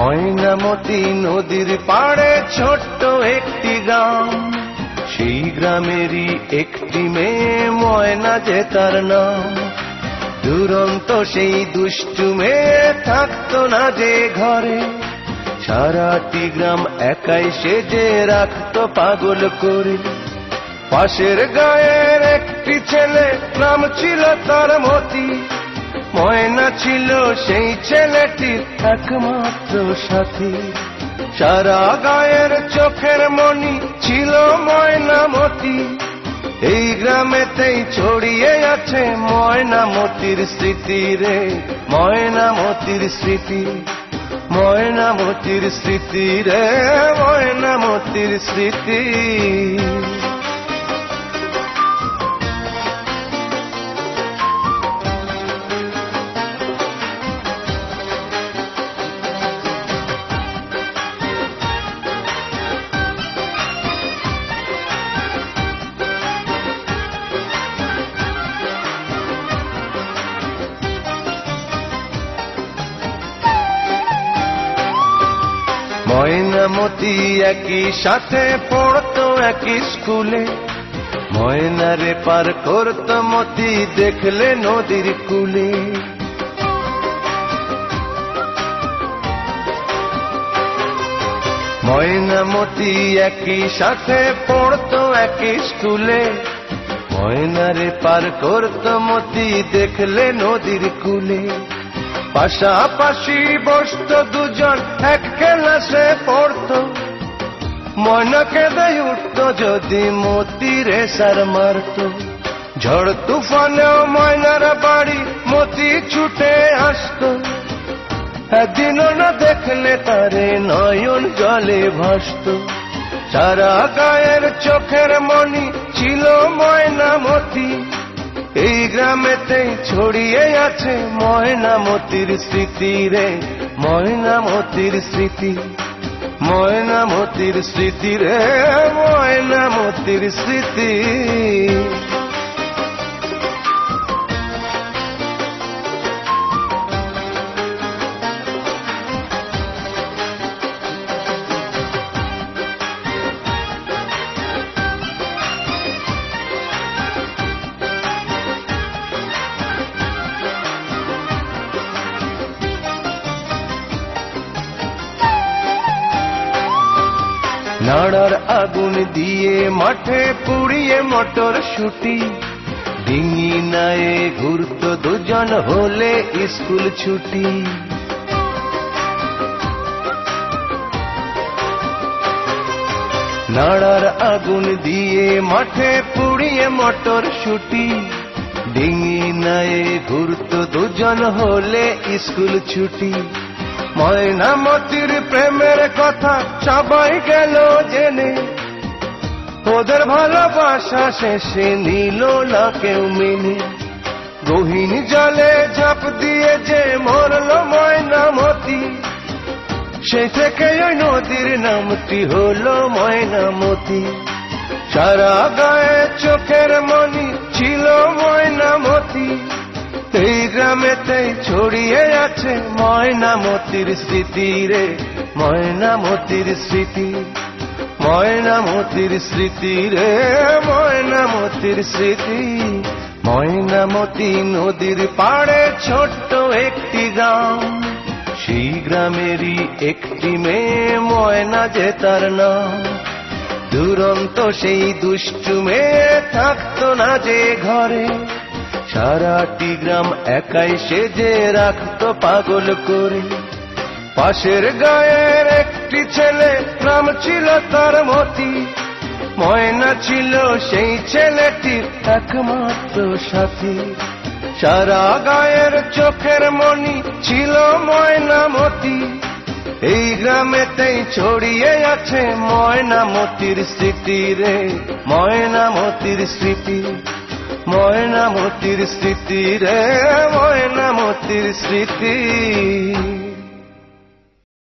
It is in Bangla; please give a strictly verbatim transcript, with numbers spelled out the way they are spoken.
ময়নামতি নদীর পাড়ে ছোট্ট একটি গ্রাম, সেই গ্রামেরই একটি মেয়ে ময়না যে তার নাম। দুরন্ত সেই দুষ্টু মেয়ে থাকতো না যে ঘরে, সারাটি গ্রাম একাই সেজে রাখতো পাগল করে। পাশের গায়ের একটি ছেলে, নাম ছিল তার মতি, ময়না ছিল সেই ছেলেটির একমাত্র সাথী। সারা গায়ের চোখের মনি ছিল ময়নামতি, এই গ্রামেতেই ছড়িয়ে আছে ময়নামতির স্মৃতি রে, ময়নামতির স্মৃতি, ময়নামতির স্মৃতি রে, ময়নামতির স্মৃতি। ময়নামতি একই সাথে পড়তো একই স্কুলে, ময়নারে পার করতো মতি দেখলে নদীর কূলে। ময়নামতি একই সাথে পড়তো একই স্কুলে, ময়নারে পার করতো মতি দেখলে নদীর কূলে। পাশাপাশি বসতো দুজন এক ক্লাসে পড়তো, ময়না কেঁদে উঠতো যদি মতিরে সার মারতো। ঝড় তুফানেও ময়নার বাড়ি মতি ছুটে আসতো, একদিনও না দেখলে তারে নয়ন জলে ভাসতো। সারা গায়ের চোখের মনি ছিল ময়নামতি, এই গ্রামেতেই ছড়িয়ে আছে ময়নামতির স্মৃতি রে, ময়নামতির স্মৃতি, ময়নামতির স্মৃতি রে, ময়নামতির স্মৃতি। নাড়ার আগুন দিয়ে মাঠে পুড়িয়ে মটর শুটি, ডিঙি নায়ে ঘুরতো দুজন হলে স্কুল ছুটি। নাড়ার আগুন দিয়ে মাঠে পুড়িয়ে মটর শুটি, ডিঙি নায়ে ঘুরতো দুজন হলে স্কুল ছুটি। ময়নামতির প্রেমের কথা সবাই গেল জেনে, ওদের ভালোবাসা শেষে নিল না কেউ মেনে। গহীন জলে ঝাঁপ দিয়ে যে মরল ময়নামতি, সে থেকে ওই নদীর নামটি হলো ময়নামতি। সারা গায়ে চোখের মনি ছিল ময়নামতি, এই গ্রামেতেই ছড়িয়ে আছে ময়নামতির স্মৃতি রে, ময়নামতির স্মৃতি, ময়নামতির স্মৃতি রে, ময়নামতির স্মৃতি। ময়নামতি নদীর পাড়ে ছোট্ট একটি গ্রাম, সেই গ্রামেরই একটি মেয়ে ময়না যে তার নাম। দুরন্ত সেই দুষ্টু মেয়ে থাকতো না যে ঘরে, সারাটি গ্রাম একাই সেজে রাখতো পাগল করে। পাশের গায়ের একটি ছেলে, নাম ছিল তার মতি, ময়না ছিল সেই ছেলেটির একমাত্র সাথী। সারা গায়ের চোখের মনি ছিল ময়নামতি, এই গ্রামেতেই ছড়িয়ে আছে ময়নামতির স্মৃতি রে, ময়নামতির স্মৃতি, ময়নামতির স্মৃতি রে, ময়নামতির স্মৃতি।